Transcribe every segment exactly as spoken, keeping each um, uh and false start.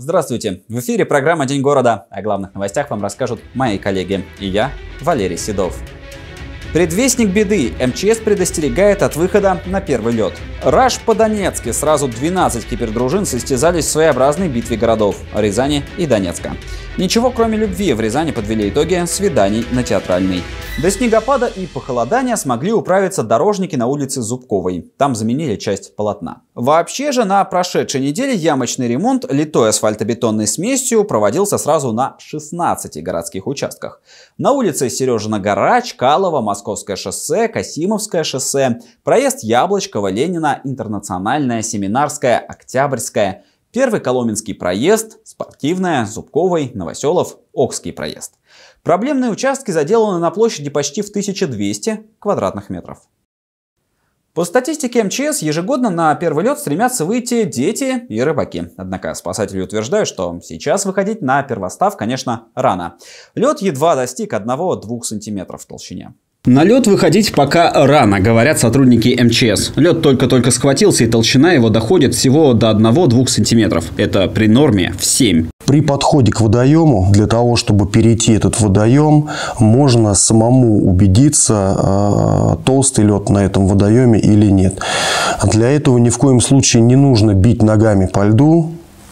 Здравствуйте! В эфире программа «День города». О главных новостях вам расскажут мои коллеги и я, Валерий Седов. Предвестник беды. эм че эс предостерегает от выхода на первый лед. Раш по Донецке. Сразу двенадцать кибердружин состязались в своеобразной битве городов Рязани и Донецка. Ничего кроме любви в Рязани подвели итоги свиданий на Театральной. До снегопада и похолодания смогли управиться дорожники на улице Зубковой. Там заменили часть полотна. Вообще же на прошедшей неделе ямочный ремонт литой асфальтобетонной смесью проводился сразу на шестнадцати городских участках. На улице Сережина гора, Чкалова, Московское шоссе, Касимовское шоссе, проезд Яблочкова, Ленина, Интернациональная, Семинарская, Октябрьская, Первый Коломенский проезд, Спортивная, Зубковой, Новоселов, Окский проезд. Проблемные участки заделаны на площади почти в тысячу двести квадратных метров. По статистике эм че эс, ежегодно на первый лед стремятся выйти дети и рыбаки. Однако спасатели утверждают, что сейчас выходить на первостав, конечно, рано. Лед едва достиг одного-двух сантиметров в толщине. На лед выходить пока рано, говорят сотрудники эм че эс. Лед только-только схватился, и толщина его доходит всего до одного-двух сантиметров. Это при норме в семь. При подходе к водоему, для того, чтобы перейти этот водоем, можно самому убедиться, толстый лед на этом водоеме или нет. Для этого ни в коем случае не нужно бить ногами по льду,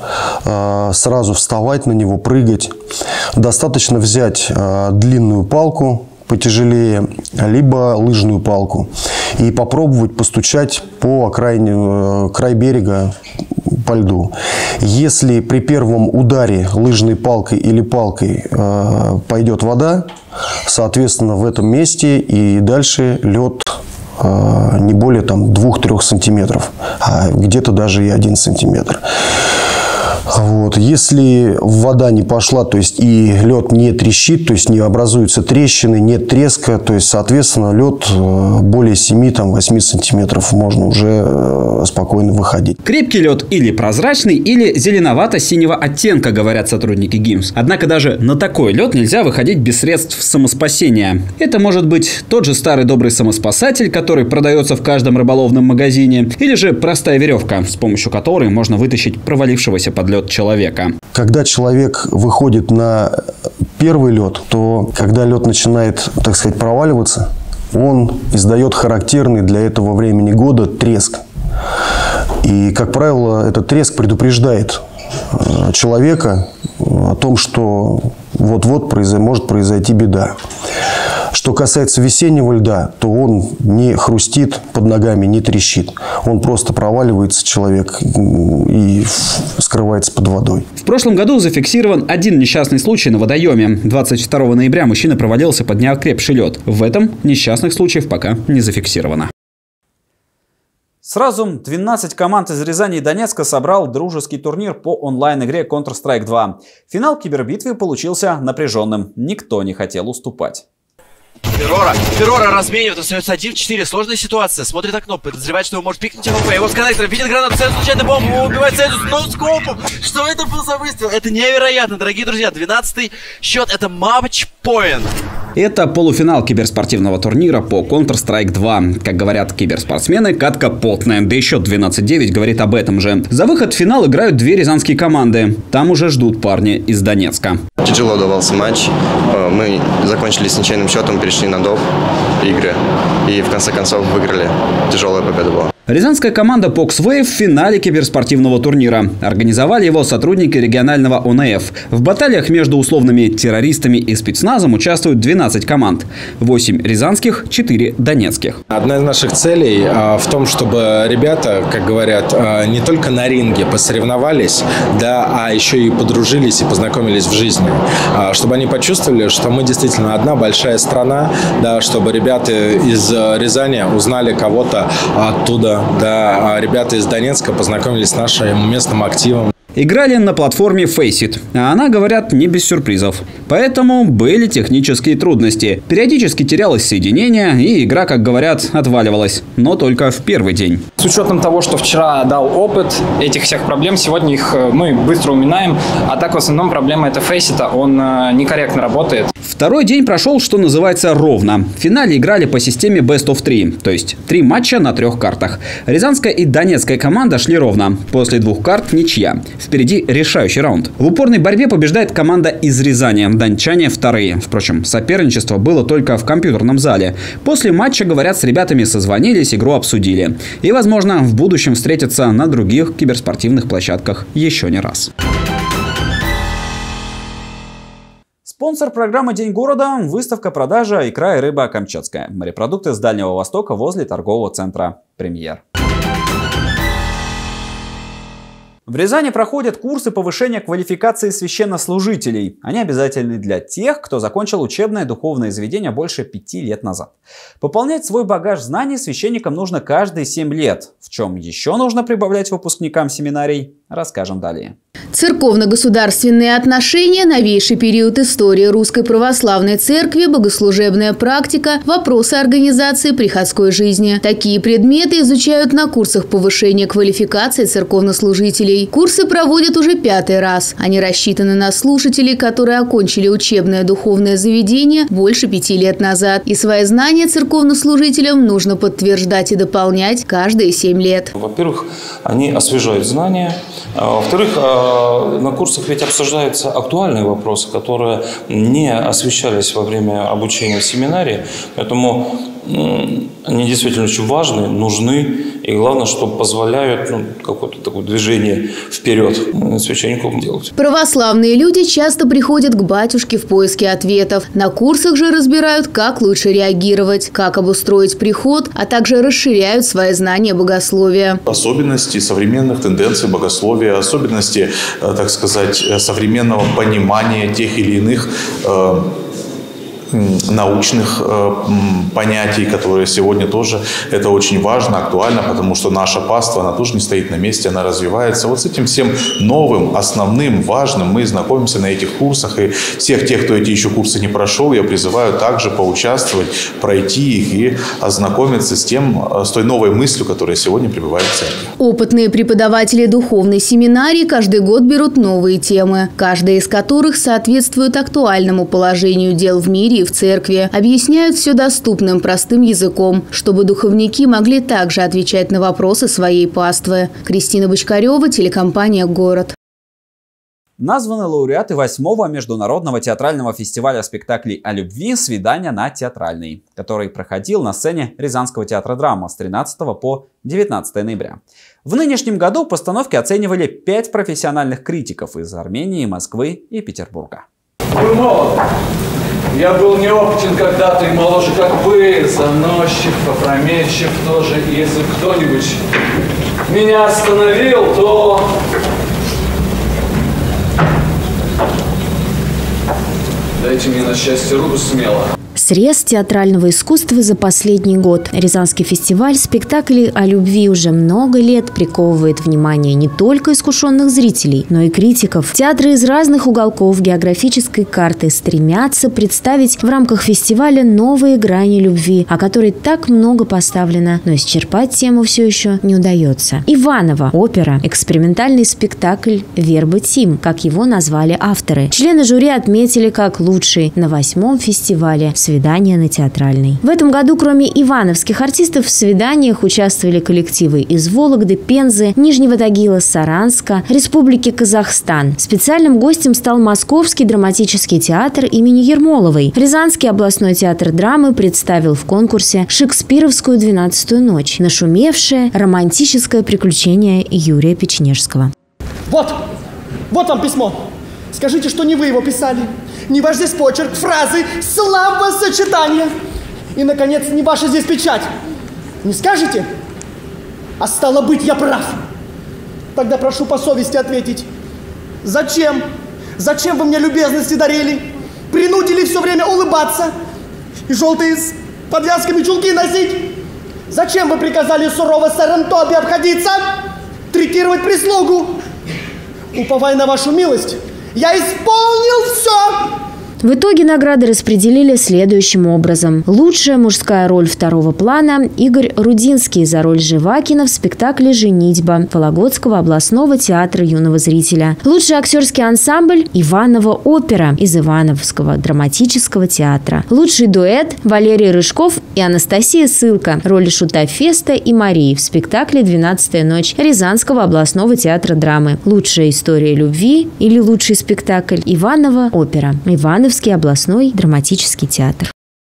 сразу вставать на него, прыгать. Достаточно взять длинную палку, потяжелее, либо лыжную палку, и попробовать постучать по окраине, край берега по льду. Если при первом ударе лыжной палкой или палкой э, пойдет вода, соответственно, в этом месте и дальше лед э, не более там двух-трёх сантиметров, а где-то даже и один сантиметр. Вот. Если вода не пошла, то есть и лед не трещит, то есть не образуются трещины, нет треска, то есть, соответственно, лед более семи-восьми сантиметров можно уже спокойно выходить. Крепкий лед или прозрачный, или зеленовато-синего оттенка, говорят сотрудники ГИМС. Однако даже на такой лед нельзя выходить без средств самоспасения. Это может быть тот же старый добрый самоспасатель, который продается в каждом рыболовном магазине, или же простая веревка, с помощью которой можно вытащить провалившегося под лед человека. Когда человек выходит на первый лед, то когда лед начинает, так сказать, проваливаться, он издает характерный для этого времени года треск. И, как правило, этот треск предупреждает человека о том, что вот-вот произойдет, может произойти беда. Что касается весеннего льда, то он не хрустит под ногами, не трещит. Он просто проваливается, человек, и скрывается под водой. В прошлом году зафиксирован один несчастный случай на водоеме. двадцать второго ноября мужчина провалился под неокрепший лед. В этом несчастных случаев пока не зафиксировано. Сразу двенадцать команд из Рязани и Донецка собрал дружеский турнир по онлайн-игре Counter-Strike два. Финал кибербитвы получился напряженным. Никто не хотел уступать. Феррора, Феррора разменивает, остается один в четыре, сложная ситуация, смотрит окно, подозревает, что его может пикнуть АВП, его с коннектором, видит гранату, цель случайно бомбу, убивает цель с ноускопом. Что это был за выстрел? Это невероятно, дорогие друзья, двенадцатый счет, это матч-поинт. Это полуфинал киберспортивного турнира по Counter-Strike два. Как говорят киберспортсмены, катка потная, да еще двенадцать девять говорит об этом же. За выход в финал играют две рязанские команды. Там уже ждут парни из Донецка. Тяжело давался матч. Мы закончили с ничейным счетом, перешли на доп. игры и в конце концов выиграли. Тяжелая победа была. Рязанская команда Poxwave в финале киберспортивного турнира. Организовали его сотрудники регионального о эн эф. В баталиях между условными террористами и спецназом участвуют двенадцать команд. восемь рязанских, четыре донецких. Одна из наших целей а, в том, чтобы ребята, как говорят, а, не только на ринге посоревновались, да, а еще и подружились и познакомились в жизни. А, чтобы они почувствовали, что мы действительно одна большая страна, да, чтобы ребята из Рязани узнали кого-то оттуда. Да, ребята из Донецка познакомились с нашим местным активом. Играли на платформе Faceit, а она, говорят, не без сюрпризов. Поэтому были технические трудности. Периодически терялось соединение, и игра, как говорят, отваливалась. Но только в первый день. С учетом того, что вчера дал опыт этих всех проблем, сегодня их мы быстро уминаем. А так в основном проблема это Faceit, он некорректно работает. Второй день прошел, что называется, ровно. В финале играли по системе бест оф три, то есть три матча на трех картах. Рязанская и Донецкая команда шли ровно. После двух карт ничья. Впереди решающий раунд. В упорной борьбе побеждает команда из Рязани. Дончане вторые. Впрочем, соперничество было только в компьютерном зале. После матча, говорят, с ребятами созвонились, игру обсудили. И, возможно, в будущем встретятся на других киберспортивных площадках еще не раз. Спонсор программы «День города» – выставка продажа икра и рыба камчатская. Морепродукты с Дальнего Востока возле торгового центра «Премьер». В Рязани проходят курсы повышения квалификации священнослужителей. Они обязательны для тех, кто закончил учебное духовное заведение больше пяти лет назад. Пополнять свой багаж знаний священникам нужно каждые семь лет. В чем еще нужно прибавлять выпускникам семинарий, расскажем далее. Церковно-государственные отношения, новейший период истории Русской Православной Церкви, богослужебная практика, вопросы организации приходской жизни. Такие предметы изучают на курсах повышения квалификации церковнослужителей. Курсы проводят уже пятый раз. Они рассчитаны на слушателей, которые окончили учебное духовное заведение больше пяти лет назад. И свои знания церковнослужителям нужно подтверждать и дополнять каждые семь лет. Во-первых, они освежают знания. Во-вторых, на курсах ведь обсуждаются актуальные вопросы, которые не освещались во время обучения в семинарии. Поэтому они действительно очень важны, нужны. И главное, что позволяют ну, какое-то такое движение вперед священникам делать. Православные люди часто приходят к батюшке в поиске ответов. На курсах же разбирают, как лучше реагировать, как обустроить приход, а также расширяют свои знания богословия. Особенности современных тенденций богословия, особенности, так сказать, современного понимания тех или иных э, научных э, понятий, которые сегодня тоже это очень важно, актуально, потому что наша паства, она тоже не стоит на месте, она развивается. Вот с этим всем новым, основным, важным мы знакомимся на этих курсах. И всех тех, кто эти еще курсы не прошел, я призываю также поучаствовать, пройти их и ознакомиться с тем, с той новой мыслью, которая сегодня пребывает в церкви. Опытные преподаватели духовной семинарии каждый год берут новые темы, каждая из которых соответствует актуальному положению дел в мире и в церкви. Объясняют все доступным, простым языком, чтобы духовники могли также отвечать на вопросы своей паствы. Кристина Бочкарева, телекомпания «Город». Названы лауреаты восьмого международного театрального фестиваля спектаклей о любви «Свидание на Театральной», который проходил на сцене Рязанского театра драмы с тринадцатого по девятнадцатое ноября. В нынешнем году постановки оценивали пять профессиональных критиков из Армении, Москвы и Петербурга. Вы молод. Я был неопытен когда-то и моложе, как вы, заносчив, опрометчив тоже. И если кто-нибудь меня остановил, то... Дайте мне на счастье руку смело. Срез театрального искусства за последний год. Рязанский фестиваль спектаклей о любви уже много лет приковывает внимание не только искушенных зрителей, но и критиков. Театры из разных уголков географической карты стремятся представить в рамках фестиваля новые грани любви, о которой так много поставлено, но исчерпать тему все еще не удается. Иваново. Опера. Экспериментальный спектакль «Верба-Тим», как его назвали авторы. Члены жюри отметили как лучший на восьмом фестивале «Свидание на Театральной». В этом году, кроме ивановских артистов, в свиданиях участвовали коллективы из Вологды, Пензы, Нижнего Тагила, Саранска, Республики Казахстан. Специальным гостем стал Московский драматический театр имени Ермоловой. Рязанский областной театр драмы представил в конкурсе «Шекспировскую двенадцатую ночь», нашумевшее романтическое приключение Юрия Печенежского. Вот, вот вам письмо. Скажите, что не вы его писали. Не ваш здесь почерк, фразы, словосочетания. И, наконец, не ваша здесь печать. Не скажете? А стало быть, я прав. Тогда прошу по совести ответить. Зачем? Зачем вы мне любезности дарили? Принудили все время улыбаться и желтые с подвязками чулки носить? Зачем вы приказали сурово с сэром Тоби обходиться? Третировать прислугу? Уповая на вашу милость, я исполнил все. В итоге награды распределили следующим образом. Лучшая мужская роль второго плана – Игорь Рудинский за роль Живакина в спектакле «Женитьба» Вологодского областного театра юного зрителя. Лучший актерский ансамбль – Иванова опера из Ивановского драматического театра. Лучший дуэт – Валерий Рыжков и Анастасия Сылка. Роли Шута Феста и Марии в спектакле «Двенадцатая ночь» Рязанского областного театра драмы. Лучшая история любви или лучший спектакль – Иванова опера. Ивановский областной драматический театр.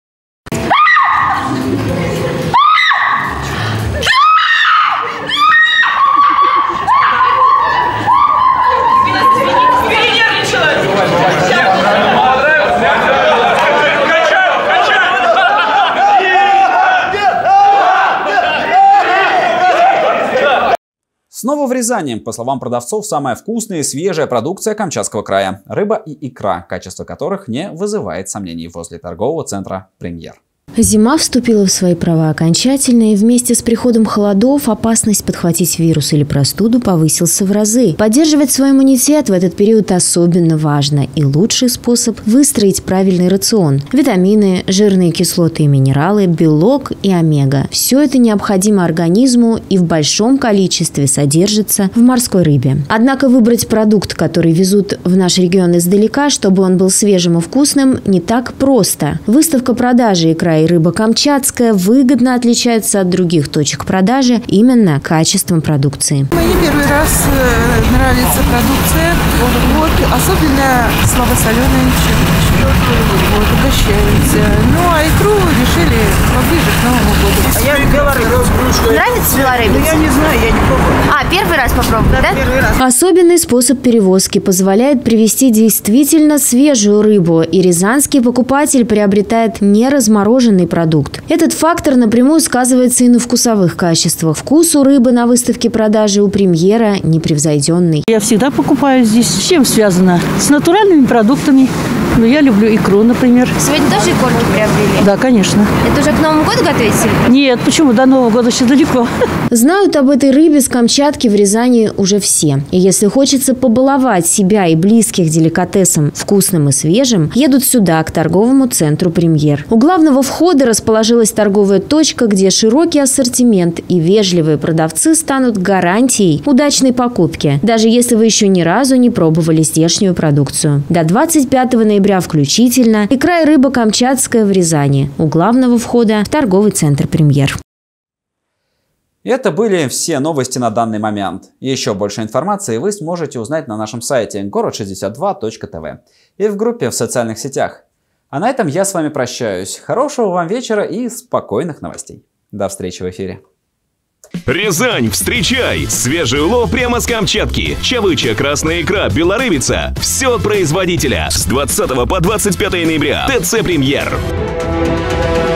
Снова в Рязани. По словам продавцов, самая вкусная и свежая продукция Камчатского края. Рыба и икра, качество которых не вызывает сомнений возле торгового центра «Премьер». Зима вступила в свои права окончательно, и вместе с приходом холодов опасность подхватить вирус или простуду повысился в разы. Поддерживать свой иммунитет в этот период особенно важно, и лучший способ – выстроить правильный рацион. Витамины, жирные кислоты и минералы, белок и омега – все это необходимо организму и в большом количестве содержится в морской рыбе. Однако выбрать продукт, который везут в наш регион издалека, чтобы он был свежим и вкусным, не так просто. Выставка продажи икра и рыба камчатская выгодно отличается от других точек продажи именно качеством продукции. Мне первый раз нравится продукция, вот, особенно слабосоленая щепочка. Вот, угощается. Ну, а икру решили поближе к Новому году. А я белорыбец. Нравится белорыбец? Ну, я не знаю, я не пробую. А, первый раз попробовала, да? Да, первый раз. Особенный способ перевозки позволяет привезти действительно свежую рыбу, и рязанский покупатель приобретает не размороженный продукт. Этот фактор напрямую сказывается и на вкусовых качествах. Вкус у рыбы на выставке продажи у «Премьера» непревзойденный. Я всегда покупаю здесь. С чем связано? С натуральными продуктами. Ну, я люблю икру, например. Сегодня тоже икорки приобрели? Да, конечно. Это уже к Новому году готовите? Нет, почему? До Нового года еще далеко. Знают об этой рыбе с Камчатки в Рязани уже все. И если хочется побаловать себя и близких деликатесом вкусным и свежим, едут сюда, к торговому центру «Премьер». У главного входа расположилась торговая точка, где широкий ассортимент и вежливые продавцы станут гарантией удачной покупки, даже если вы еще ни разу не пробовали здешнюю продукцию. До двадцать пятого ноября включительно икра и рыба камчатская в Рязани, у главного входа в торговый центр «Премьер». Это были все новости на данный момент. Еще больше информации вы сможете узнать на нашем сайте город шестьдесят два точка тв и в группе в социальных сетях. А на этом я с вами прощаюсь. Хорошего вам вечера и спокойных новостей. До встречи в эфире. Рязань, встречай! Свежий улов прямо с Камчатки. Чавыча, красная икра, белорыбица. Все от производителя. С двадцатого по двадцать пятое ноября. ТЦ «Премьер».